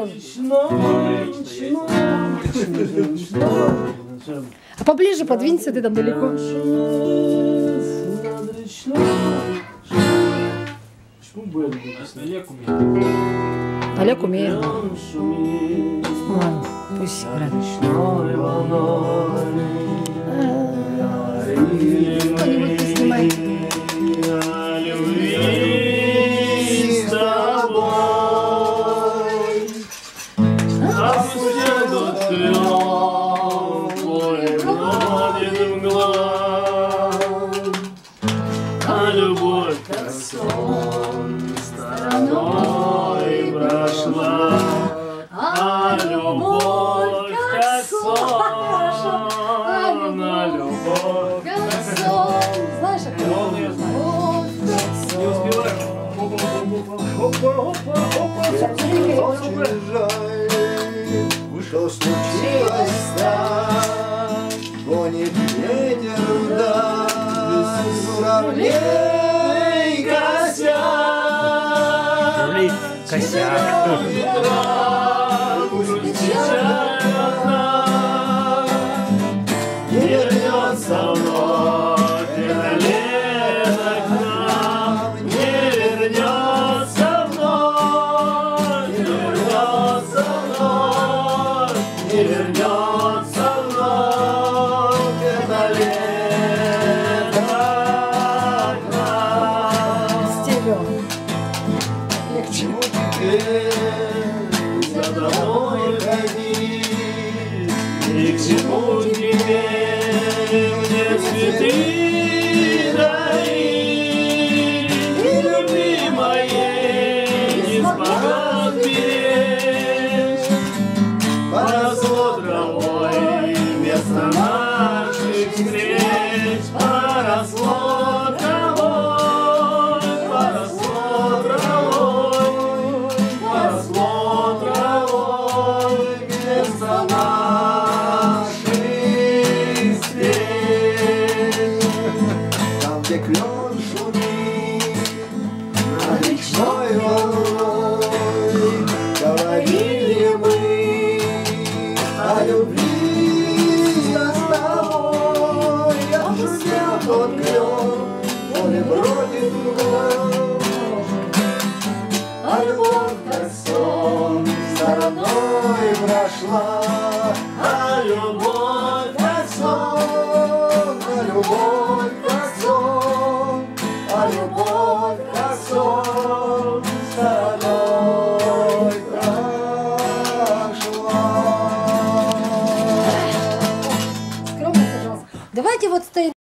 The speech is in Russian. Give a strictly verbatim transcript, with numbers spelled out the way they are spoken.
сразу. А поближе подвинься, ты там далеко. Олег умеет. Ладно, пусть играет. Кто-нибудь поснимай. А любовь, как сон, стороной прошла. А любовь, как сон, а любовь, Как сон. Знаешь, как не успеваешь. Что случилось так, гонит ветер вдаль, журавлей косяк. Журавлей косяк. Не вернется вновь это лето к нам, не вернется вновь, не вернется вновь, не вернется вновь это лето к нам. Стерео. Легче. Почему теперь за тобой ходить? И к чему теперь мне цветы дарить? И любви моей не смогла беречь. Поросло травой вместо наших встреч. Поросло травой, поросло травой, поросло травой вместо наших встреч. Там, где клен шумит над речной волной, говорили мы о любви с тобой. Я шумел тот клен, он и бродит мной. А любовь, как сон, стороной прошла. А любовь, как сон, а любовь, как сон, а любовь, как сон, стороной прошла. Скромно, пожалуйста. Давайте вот стоим.